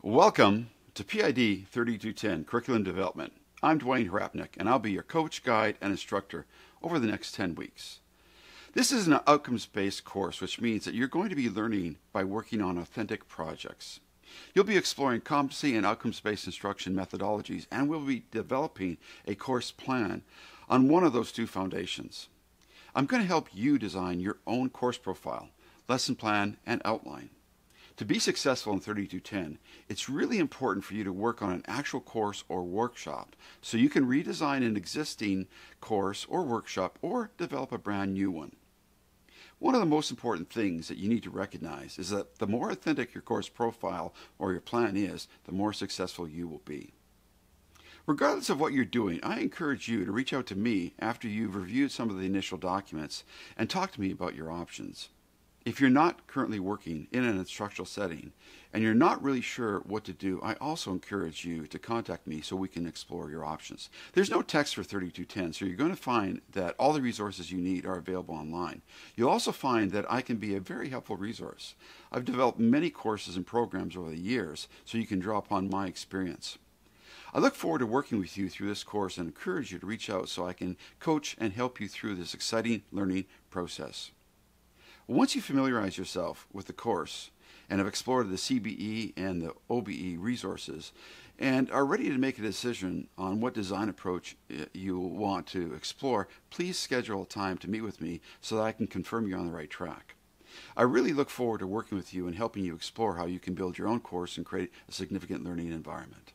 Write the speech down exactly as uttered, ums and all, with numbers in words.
Welcome to P I D thirty-two ten Curriculum Development. I'm Dwayne Hrapnick, and I'll be your coach, guide, and instructor over the next ten weeks. This is an outcomes-based course, which means that you're going to be learning by working on authentic projects. You'll be exploring competency and outcomes-based instruction methodologies, and we'll be developing a course plan on one of those two foundations. I'm going to help you design your own course profile, lesson plan, and outline. To be successful in thirty-two ten, it's really important for you to work on an actual course or workshop so you can redesign an existing course or workshop or develop a brand new one. One of the most important things that you need to recognize is that the more authentic your course profile or your plan is, the more successful you will be. Regardless of what you're doing, I encourage you to reach out to me after you've reviewed some of the initial documents and talk to me about your options. If you're not currently working in an instructional setting and you're not really sure what to do, I also encourage you to contact me so we can explore your options. There's no text for thirty-two ten, so you're going to find that all the resources you need are available online. You'll also find that I can be a very helpful resource. I've developed many courses and programs over the years, so you can draw upon my experience. I look forward to working with you through this course and encourage you to reach out so I can coach and help you through this exciting learning process. Once you familiarize yourself with the course and have explored the C B E and the O B E resources and are ready to make a decision on what design approach you want to explore, please schedule a time to meet with me so that I can confirm you're on the right track. I really look forward to working with you and helping you explore how you can build your own course and create a significant learning environment.